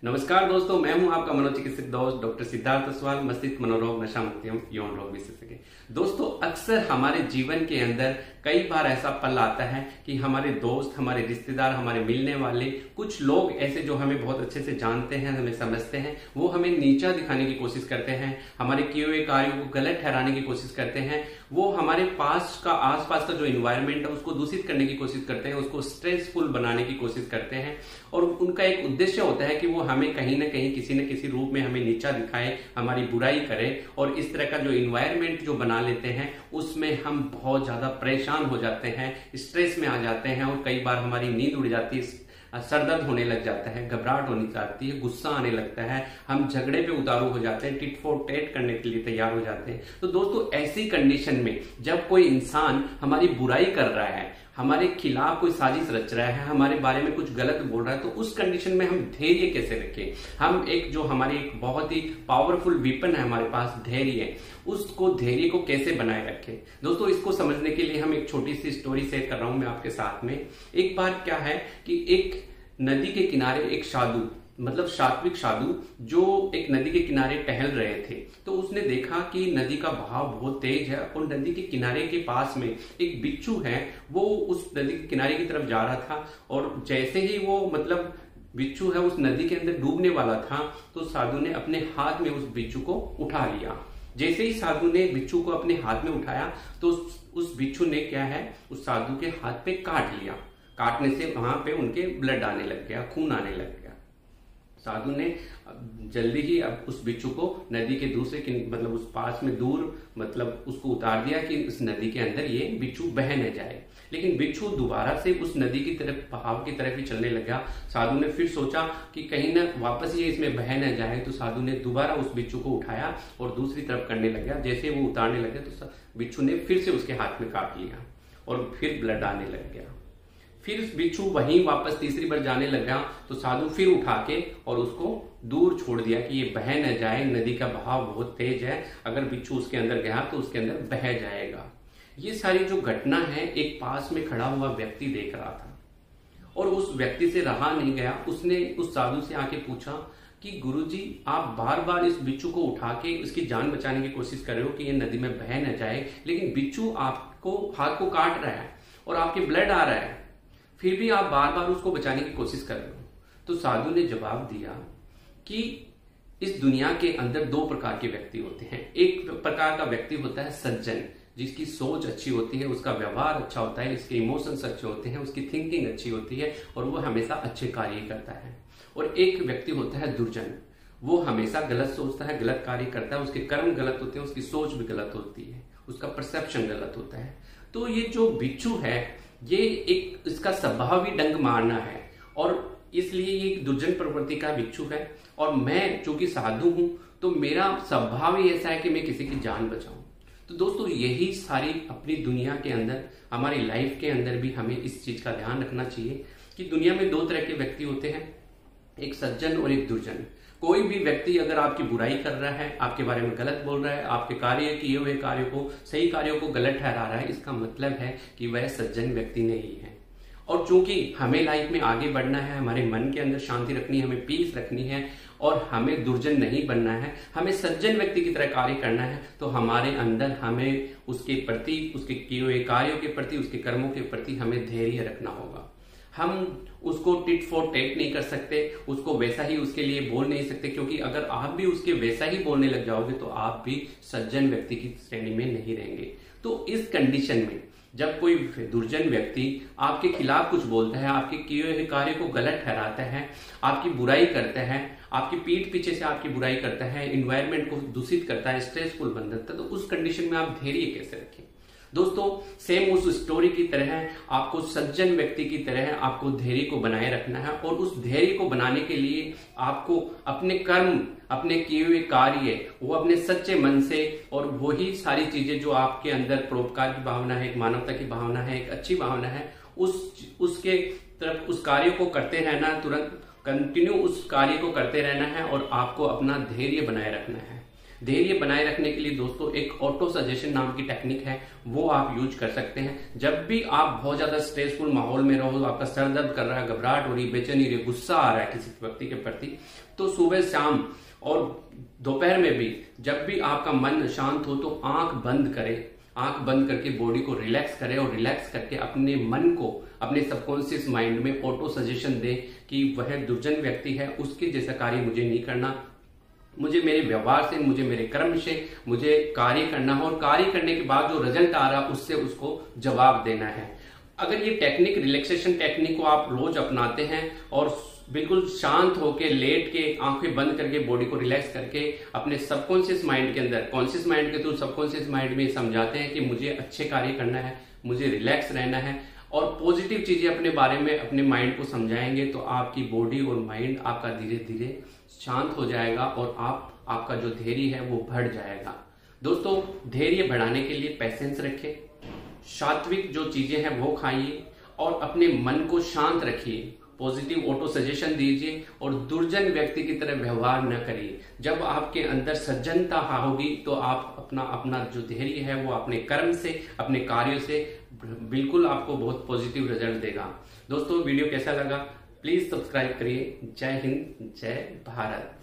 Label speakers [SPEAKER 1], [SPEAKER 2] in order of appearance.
[SPEAKER 1] नमस्कार दोस्तों, मैं हूं आपका मनोचिकित्सक दोस्त डॉक्टर सिद्धार्थ असवाल, मस्तिष्क मनोरोग, नशा मुक्ति एवं यौन रोग विशेषज्ञ। दोस्तों, अक्सर हमारे जीवन के अंदर कई बार ऐसा पल आता है कि हमारे दोस्त, हमारे रिश्तेदार, हमारे मिलने वाले कुछ लोग ऐसे जो हमें बहुत अच्छे से जानते हैं, हमें समझते हैं, वो हमें नीचा दिखाने की कोशिश करते हैं, हमारे किए हुए कार्यों को गलत ठहराने की कोशिश करते हैं। वो हमारे आसपास का जो इन्वायरमेंट है उसको दूषित करने की कोशिश करते हैं, उसको स्ट्रेसफुल बनाने की कोशिश करते हैं। और उनका एक उद्देश्य होता है कि वो हमें कहीं ना कहीं किसी न किसी रूप में हमें नीचा दिखाए, हमारी बुराई करे। और इस तरह का जो इन्वायरमेंट जो बना लेते हैं उसमें हम बहुत ज्यादा परेशान हो जाते हैं, स्ट्रेस में आ जाते हैं और कई बार हमारी नींद उड़ जाती है, सरदर्द होने लग जाता है, घबराहट होने लगती है, गुस्सा आने लगता है, हम झगड़े पे उतारू हो जाते हैं, टिट फॉर टैट करने के लिए तैयार हो जाते हैं। तो दोस्तों, ऐसी कंडीशन में जब कोई इंसान हमारी बुराई कर रहा है, हमारे खिलाफ कोई साजिश रच रहा है, हमारे बारे में कुछ गलत बोल रहा है, तो उस कंडीशन में हम धैर्य कैसे रखें? हम जो हमारी एक बहुत ही पावरफुल वेपन है हमारे पास, धैर्य, उसको धैर्य को कैसे बनाए रखें? दोस्तों, इसको समझने के लिए हम एक छोटी सी स्टोरी शेयर कर रहा हूं मैं आपके साथ में। एक बार क्या है कि एक नदी के किनारे एक साधु, मतलब सात्विक साधु, जो एक नदी के किनारे टहल रहे थे, तो उसने देखा कि नदी का बहाव बहुत तेज है और नदी के किनारे के पास में एक बिच्छू है, वो उस नदी के किनारे की तरफ जा रहा था। और जैसे ही वो बिच्छू है उस नदी के अंदर डूबने वाला था, तो साधु ने अपने हाथ में उस बिच्छू को उठा लिया। जैसे ही साधु ने बिच्छू को अपने हाथ में उठाया तो उस बिच्छू ने क्या है, उस साधु के हाथ पे काट लिया। काटने से वहां पे उनके ब्लड आने लग गया, खून आने लग गया। साधु ने जल्दी ही अब उस बिच्छू को नदी के दूसरे उस पास में दूर उसको उतार दिया कि उस नदी के अंदर ये बिच्छू बह न जाए। लेकिन बिच्छू दोबारा से उस नदी की तरफ, बहाव की तरफ ही चलने लगा। साधु ने फिर सोचा कि कहीं ना वापस ये इसमें बह न जाए, तो साधु ने दोबारा उस बिच्छू को उठाया और दूसरी तरफ करने लगा। जैसे वो उतारने लगे तो बिच्छू ने फिर से उसके हाथ में काट लिया और फिर ब्लड आने लग गया। फिर बिच्छू वहीं वापस तीसरी बार जाने लगा, तो साधु फिर उठा के और उसको दूर छोड़ दिया कि ये बह न जाए, नदी का बहाव बहुत तेज है, अगर बिच्छू उसके अंदर गया तो उसके अंदर बह जाएगा। ये सारी जो घटना है एक पास में खड़ा हुआ व्यक्ति देख रहा था और उस व्यक्ति से रहा नहीं गया। उसने उस साधु से आके पूछा कि गुरुजी, आप बार बार इस बिच्छू को उठा के उसकी जान बचाने की कोशिश कर रहे हो कि ये नदी में बह न जाए, लेकिन बिच्छू आपको हाथ को काट रहा है और आपके ब्लड आ रहा है, फिर भी आप बार बार उसको बचाने की कोशिश कर रहे हो। तो साधु ने जवाब दिया कि इस दुनिया के अंदर दो प्रकार के व्यक्ति होते हैं। एक प्रकार का व्यक्ति होता है सज्जन, जिसकी सोच अच्छी होती है, उसका व्यवहार अच्छा होता है, इसके इमोशंस अच्छे होते हैं, उसकी थिंकिंग अच्छी होती है और वो हमेशा अच्छे कार्य करता है। और एक व्यक्ति होता है दुर्जन, वो हमेशा गलत सोचता है, गलत कार्य करता है, उसके कर्म गलत होते हैं, उसकी सोच भी गलत होती है, उसका परसेप्शन गलत होता है। तो ये जो बिच्छू है, ये एक इसका स्वभाव ही डंग मारना है और इसलिए ये एक दुर्जन प्रवृत्ति का बिच्छू है। और मैं चूंकि साधु हूं, तो मेरा स्वभाव ही ऐसा है कि मैं किसी की जान बचाऊं। तो दोस्तों, यही सारी अपनी दुनिया के अंदर, हमारी लाइफ के अंदर भी हमें इस चीज का ध्यान रखना चाहिए कि दुनिया में दो तरह के व्यक्ति होते हैं, एक सज्जन और एक दुर्जन। कोई भी व्यक्ति अगर आपकी बुराई कर रहा है, आपके बारे में गलत बोल रहा है, आपके कार्य किए हुए कार्यों को, सही कार्यों को गलत ठहरा रहा है, इसका मतलब है कि वह सज्जन व्यक्ति नहीं है। और चूंकि हमें लाइफ में आगे बढ़ना है, हमारे मन के अंदर शांति रखनी है, हमें पीस रखनी है और हमें दुर्जन नहीं बनना है, हमें सज्जन व्यक्ति की तरह कार्य करना है, तो हमारे अंदर हमें उसके प्रति, उसके किए हुए कार्यों के प्रति, उसके कर्मों के प्रति हमें धैर्य रखना होगा। हम उसको टिट फॉर टैट नहीं कर सकते, उसको वैसा ही उसके लिए बोल नहीं सकते, क्योंकि अगर आप भी उसके वैसा ही बोलने लग जाओगे तो आप भी सज्जन व्यक्ति की श्रेणी में नहीं रहेंगे। तो इस कंडीशन में जब कोई दुर्जन व्यक्ति आपके खिलाफ कुछ बोलता है, आपके किए हुए कार्य को गलत ठहराता है, आपकी बुराई करता है, आपकी पीठ पीछे से आपकी बुराई करता है, इन्वायरमेंट को दूषित करता है, स्ट्रेसफुल बन जाता है, तो उस कंडीशन में आप धैर्य कैसे रखें? दोस्तों, सेम उस स्टोरी की तरह आपको सज्जन व्यक्ति की तरह आपको धैर्य को बनाए रखना है। और उस धैर्य को बनाने के लिए आपको अपने कर्म, अपने किए हुए कार्य, वो अपने सच्चे मन से, और वही सारी चीजें जो आपके अंदर परोपकार की भावना है, एक मानवता की भावना है, एक अच्छी भावना है, उसके तरफ उस कार्य को करते रहना, तुरंत कंटिन्यू उस कार्य को करते रहना है और आपको अपना धैर्य बनाए रखना है। धैर्य बनाए रखने के लिए दोस्तों एक ऑटो सजेशन नाम की टेक्निक है, वो आप यूज कर सकते हैं। जब भी आप बहुत ज्यादा स्ट्रेसफुल माहौल में रहो, आपका सर दर्द कर रहा है, घबराहट हो रही, बेचैनी हो रही, गुस्सा आ रहा है किसी व्यक्ति के प्रति, तो सुबह शाम और दोपहर में भी जब भी आपका मन शांत हो तो आंख बंद करें, आंख बंद करके बॉडी को रिलैक्स करें और रिलैक्स करके अपने मन को, अपने सबकॉन्शियस माइंड में ऑटो सजेशन दें कि वह दुर्जन व्यक्ति है, उसके जैसा कार्य मुझे नहीं करना, मुझे मेरे व्यवहार से, मुझे मेरे कर्म से मुझे कार्य करना है और कार्य करने के बाद जो रिजल्ट आ रहा है उससे उसको जवाब देना है। अगर ये टेक्निक, रिलैक्सेशन टेक्निक को आप रोज अपनाते हैं और बिल्कुल शांत होकर लेट के आंखें बंद करके बॉडी को रिलैक्स करके अपने सबकॉन्शियस माइंड के अंदर, कॉन्शियस माइंड के थ्रू सबकॉन्शियस माइंड में समझाते हैं कि मुझे अच्छे कार्य करना है, मुझे रिलैक्स रहना है और पॉजिटिव चीजें अपने बारे में अपने माइंड को समझाएंगे, तो आपकी बॉडी और माइंड आपका धीरे धीरे शांत हो जाएगा और आपका जो धैर्य है वो बढ़ जाएगा। दोस्तों, धैर्य बढ़ाने के लिए पेशेंस रखें, सात्विक जो चीजें हैं वो खाइए और अपने मन को शांत रखिए, पॉजिटिव ऑटो सजेशन दीजिए और दुर्जन व्यक्ति की तरह व्यवहार न करिए। जब आपके अंदर सज्जनता होगी तो आप अपना जो धैर्य है वो अपने कर्म से, अपने कार्यों से बिल्कुल आपको बहुत पॉजिटिव रिजल्ट देगा। दोस्तों, वीडियो कैसा लगा प्लीज सब्सक्राइब करिए। जय हिंद, जय भारत।